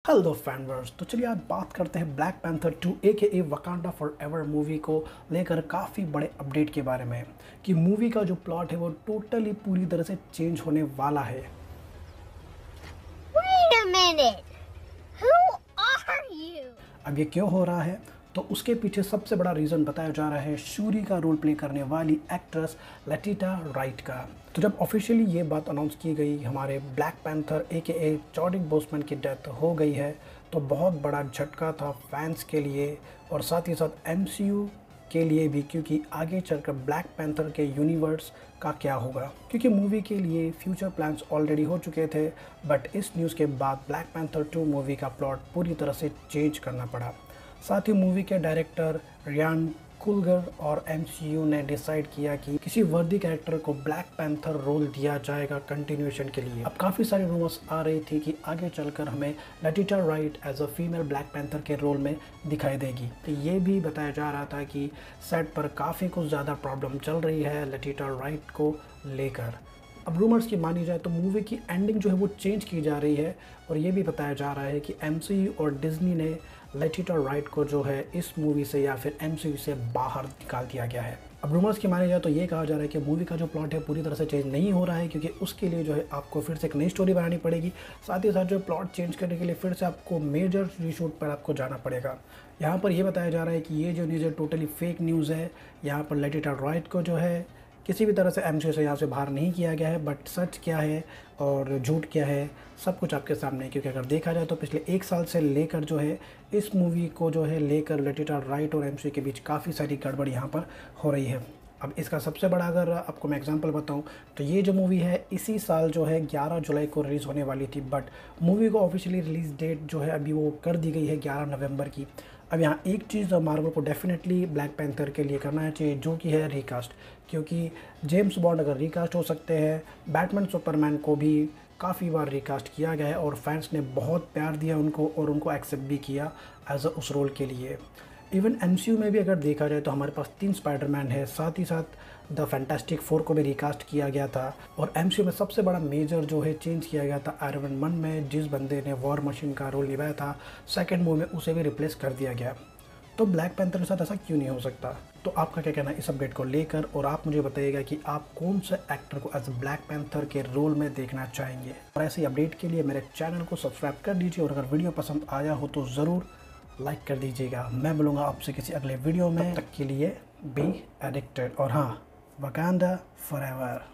Hello फैनवर्स, तो चलिए आज बात करते हैं Black Panther 2 a Wakanda forever movie को लेकर काफ़ी बड़े अपडेट के बारे में कि मूवी का जो प्लॉट है वो टोटली पूरी तरह से चेंज होने वाला है। Wait a minute. Who are you? अब ये क्यों हो रहा है, तो उसके पीछे सबसे बड़ा रीज़न बताया जा रहा है शूरी का रोल प्ले करने वाली एक्ट्रेस लेटिटा राइट का। तो जब ऑफिशियली ये बात अनाउंस की गई हमारे Black Panther a Chadwick Boseman की डेथ हो गई है, तो बहुत बड़ा झटका था फैंस के लिए और साथ ही साथ एमसीयू के लिए भी, क्योंकि आगे चलकर ब्लैक पैंथर के यूनिवर्स का क्या होगा, क्योंकि मूवी के लिए फ्यूचर प्लान्स ऑलरेडी हो चुके थे। बट इस न्यूज़ के बाद ब्लैक पैंथर 2 मूवी का प्लॉट पूरी तरह से चेंज करना पड़ा। साथ ही मूवी के डायरेक्टर रियान कुलगर और एमसीयू ने डिसाइड किया कि किसी वर्दी कैरेक्टर को ब्लैक पैंथर रोल दिया जाएगा कंटिन्यूएशन के लिए। अब काफ़ी सारी रूमर्स आ रही थी कि आगे चलकर हमें Letitia Wright as a female Black Panther के रोल में दिखाई देगी। तो ये भी बताया जा रहा था कि सेट पर काफ़ी कुछ ज़्यादा प्रॉब्लम चल रही है लेटिटा राइट को लेकर। अब रूमर्स की मानी जाए तो मूवी की एंडिंग जो है वो चेंज की जा रही है और ये भी बताया जा रहा है कि एमसीयू और डिज्नी ने लेटिटा राइट को जो है इस मूवी से या फिर एमसीयू से बाहर निकाल दिया गया है। अब रूमर्स की मानी जाए तो ये कहा जा रहा है कि मूवी का जो प्लॉट है पूरी तरह से चेंज नहीं हो रहा है, क्योंकि उसके लिए जो है आपको फिर से एक नई स्टोरी बनानी पड़ेगी। साथ ही साथ जो प्लॉट चेंज करने के लिए फिर से आपको मेजर रीशूट पर आपको जाना पड़ेगा। यहाँ पर यह बताया जा रहा है कि ये जो न्यूज़ है टोटली फेक न्यूज़ है। यहाँ पर लेटिटा राइट को जो है किसी भी तरह से एमसीयू से यहाँ से बाहर नहीं किया गया है। बट सच क्या है और झूठ क्या है सब कुछ आपके सामने है, क्योंकि अगर देखा जाए तो पिछले 1 साल से लेकर जो है इस मूवी को जो है लेकर लेटिटा राइट और एमसीयू के बीच काफ़ी सारी गड़बड़ यहाँ पर हो रही है। अब इसका सबसे बड़ा अगर आपको मैं एग्जांपल बताऊं तो ये जो मूवी है इसी साल जो है 11 जुलाई को रिलीज़ होने वाली थी, बट मूवी को ऑफिशियली रिलीज़ डेट जो है अभी वो कर दी गई है 11 नवंबर की। अब यहाँ एक चीज़ मार्वल को डेफिनेटली ब्लैक पैंथर के लिए करना चाहिए, जो कि है रिकास्ट, क्योंकि जेम्स बॉन्ड अगर रिकास्ट हो सकते हैं, बैटमैन सुपरमैन को भी काफ़ी बार रिकास्ट किया गया है और फैंस ने बहुत प्यार दिया उनको और उनको एक्सेप्ट भी किया एज उस रोल के लिए। इवन एमसीयू में भी अगर देखा जाए तो हमारे पास 3 स्पाइडरमैन है, साथ ही साथ द फैंटास्टिक 4 को भी रिकास्ट किया गया था। और एमसीयू में सबसे बड़ा मेजर जो है चेंज किया गया था आयरन मैन में, जिस बंदे ने वॉर मशीन का रोल निभाया था सेकेंड मूवी में उसे भी रिप्लेस कर दिया गया। तो ब्लैक पैंथर के साथ ऐसा क्यों नहीं हो सकता? तो आपका क्या कहना है इस अपडेट को लेकर, और आप मुझे बताइएगा कि आप कौन से एक्टर को एज ब्लैक पैंथर के रोल में देखना चाहेंगे। और ऐसे अपडेट के लिए मेरे चैनल को सब्सक्राइब कर दीजिए और अगर वीडियो पसंद आया हो तो ज़रूर लाइक कर दीजिएगा। मैं मिलूँगा आपसे किसी अगले वीडियो में, तब तक के लिए बी एडिक्टेड और हाँ, वकांडा फॉरएवर।